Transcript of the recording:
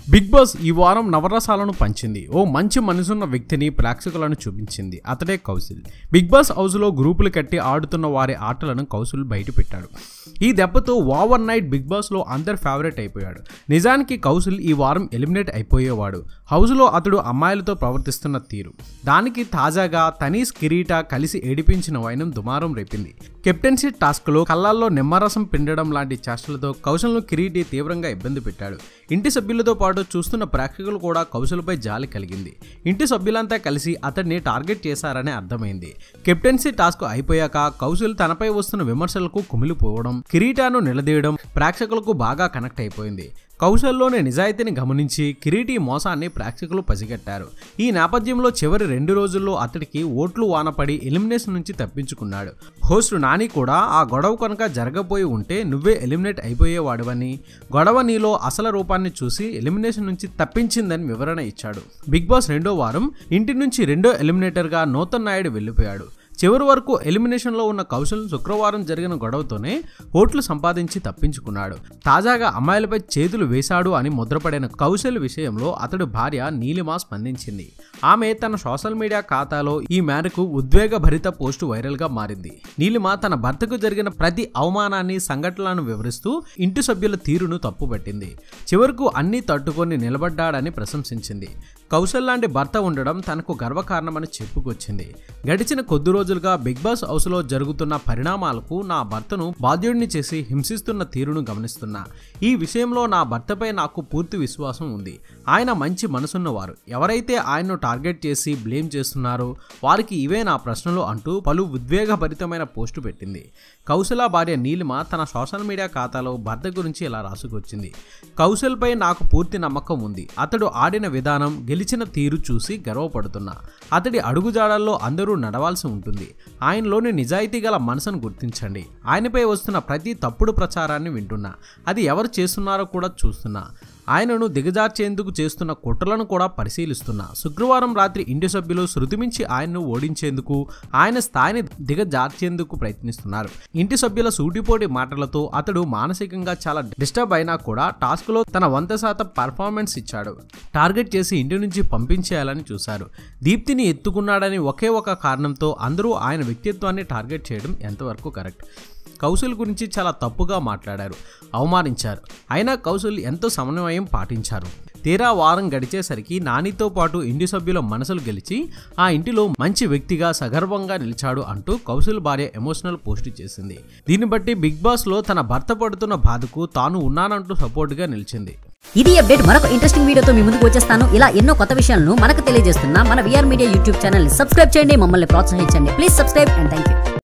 Big boss ఈ వారం నవరసాలను పంచింది. ఓ మంచి మనసున్న వ్యక్తిని ప్రేక్షకులను చూపించింది. అతడే కౌశల్. బిగ్ బాస్ హౌస్లో గ్రూపులు కట్టి ఆడుతున్న వారి ఆటలను కౌశల్ బయట పెట్టాడు. ఈ దెబ్బతో ఓవర్ నైట్ బిగ్ బాస్లో అందరి ఫేవరెట్ అయిపోయాడు. నిజానికి కౌశల్ ఈ వారం ఎలిమినేట్ అయిపోయేవాడు. హౌస్లో అతడు అమ్మాయిలతో ప్రవర్తిస్తున్న తీరు, దానికి తాజాగా తనీష్ కిరీటా కలిసి ఏడిపించిన వైనం దుమారం రేపింది. కెప్టెన్సీ టాస్క్లో కళ్ళల్లో నిమ్మరసం పిండడం లాంటి చేష్టలతో కౌశల్ను కిరీటి తీవ్రంగా ఇబ్బంది పెట్టాడు. ఇంటి సభ్యులతో పాటు చూస్తున్న ప్రేక్షకులు కూడా కౌశల్పై జాలి కలిగింది. ఇంటి సభ్యులంతా కలిసి అతడిని టార్గెట్ చేశారని అర్థమైంది. కెప్టెన్సీ టాస్క్ అయిపోయాక కౌశల్ తనపై వస్తున్న విమర్శలకు కుమిలిపోవడం, కిరీటాను నిలదీయడం ప్రేక్షకులకు బాగా కనెక్ట్ అయిపోయింది. కౌశల్లోని నిజాయితీని గమనించి కిరీటి మోసాన్ని ప్రేక్షకులు పసిగట్టారు. ఈ నేపథ్యంలో చివరి 2 రోజుల్లో అతడికి ఓట్లు వానపడి ఎలిమినేషన్ నుంచి తప్పించుకున్నాడు. హోస్ట్ నాని కూడా ఆ గొడవ కనుక జరగబోయి ఉంటే నువ్వే ఎలిమినేట్ అయిపోయేవాడివని, గొడవ నీలో అసలు రూపాన్ని చూసి ఎలిమినేషన్ నుంచి తప్పించిందని వివరణ ఇచ్చాడు. బిగ్ బాస్ 2వ వారం ఇంటి నుంచి 2వ ఎలిమినేటర్గా నూతన్ నాయుడు వెళ్ళిపోయాడు. చివరి వరకు ఎలిమినేషన్లో ఉన్న కౌశల్ శుక్రవారం జరిగిన గొడవతోనే ఓట్లు సంపాదించి తప్పించుకున్నాడు. తాజాగా అమ్మాయిలపై చేతులు వేశాడు అని ముద్రపడిన కౌశల్ విషయంలో అతడి భార్య నీలిమ స్పందించింది. ఆమె తన సోషల్ మీడియా ఖాతాలో ఈ మేరకు ఉద్వేగభరిత పోస్టు వైరల్గా మారింది. నీలిమ తన భర్తకు జరిగిన ప్రతి అవమానాన్ని, సంఘటనలను వివరిస్తూ ఇంటి సభ్యుల తీరును తప్పుపట్టింది. చివరకు అన్నీ తట్టుకొని నిలబడ్డాడని ప్రశంసించింది. కౌశల్ లాంటి భర్త ఉండడం తనకు గర్వకారణమని చెప్పుకొచ్చింది. గడిచిన కొద్ది రోజులుగా బిగ్ బాస్ హౌస్లో జరుగుతున్న పరిణామాలకు నా భర్తను బాధ్యుడిని చేసి హింసిస్తున్న తీరును గమనిస్తున్నా. ఈ విషయంలో నా భర్తపై నాకు పూర్తి విశ్వాసం ఉంది. ఆయన మంచి మనసున్నవారు. ఎవరైతే ఆయన్ను టార్గెట్ చేసి బ్లేమ్ చేస్తున్నారో వారికి ఇవే నా ప్రశ్నలు అంటూ పలు ఉద్వేగభరితమైన పోస్టు పెట్టింది. కౌశల భార్య నీలిమ తన సోషల్ మీడియా ఖాతాలో భర్త గురించి ఇలా రాసుకొచ్చింది. కౌశల్పై నాకు పూర్తి నమ్మకం ఉంది. అతడు ఆడిన విధానం, గెలిచిన తీరు చూసి గర్వపడుతున్నా. అతడి అడుగుజాడల్లో అందరూ నడవాల్సి ఉంటుంది. ఆయనలోని నిజాయితీ గల మనసును గుర్తించండి. ఆయనపై వస్తున్న ప్రతి తప్పుడు ప్రచారాన్ని వింటున్నా. అది ఎవరు చేస్తున్నారో కూడా చూస్తున్నా. ఆయనను దిగజార్చేందుకు చేస్తున్న కుట్రలను కూడా పరిశీలిస్తున్నా. శుక్రవారం రాత్రి ఇంటి సభ్యులు శృతిమించి ఆయన్ను ఓడించేందుకు, ఆయన స్థాయిని దిగజార్చేందుకు ప్రయత్నిస్తున్నారు. ఇంటి సభ్యుల సూటిపోటి మాటలతో అతడు మానసికంగా చాలా డిస్టర్బ్ అయినా కూడా టాస్క్లో తన 100% పర్ఫార్మెన్స్ ఇచ్చాడు. టార్గెట్ చేసి ఇంటి నుంచి పంపించేయాలని చూశారు. దీప్తిని ఎత్తుకున్నాడని ఒకే ఒక కారణంతో అందరూ ఆయన వ్యక్తిత్వాన్ని టార్గెట్ చేయడం ఎంతవరకు కరెక్ట్? కౌశల్ గురించి చాలా తప్పుగా మాట్లాడారు, అవమానించారు. అయినా కౌశల్ ఎంతో సమన్వయం పాటించారు. తీరా వారం గడిచేసరికి నానితో పాటు ఇంటి సభ్యుల మనసులు గెలిచి ఆ ఇంటిలో మంచి వ్యక్తిగా సగర్వంగా నిలిచాడు అంటూ కౌశల్ భార్య ఎమోషనల్ పోస్ట్ చేసింది. దీన్ని బట్టి బిగ్ బాస్ లో తన భర్త పడుతున్న బాధకు తాను ఉన్నానంటూ సపోర్ట్ గా నిలిచింది. ఇది అప్డేట్. మరొక ఇంట్రెస్టింగ్ వీడియోతో మీ ముందుకు వచ్చేస్తాను. ఇలా ఎన్నో కొత్త విషయాలను మనకు తెలియజేస్తున్నా మన విఆర్ మీడియా యూట్యూబ్ ఛానల్ ని సబ్స్క్రైబ్ చేయండి, మమ్మల్ని ప్రోత్సహించండి. Please subscribe and thank you.